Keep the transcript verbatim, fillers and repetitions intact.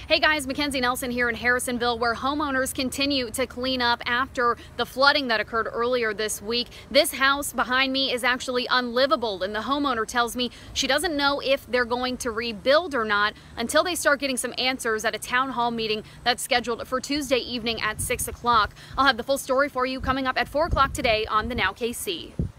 Hey guys, Mackenzie Nelson here in Harrisonville, where homeowners continue to clean up after the flooding that occurred earlier this week. This house behind me is actually unlivable, and the homeowner tells me she doesn't know if they're going to rebuild or not until they start getting some answers at a town hall meeting that's scheduled for Tuesday evening at six o'clock. I'll have the full story for you coming up at four o'clock today on the Now K C.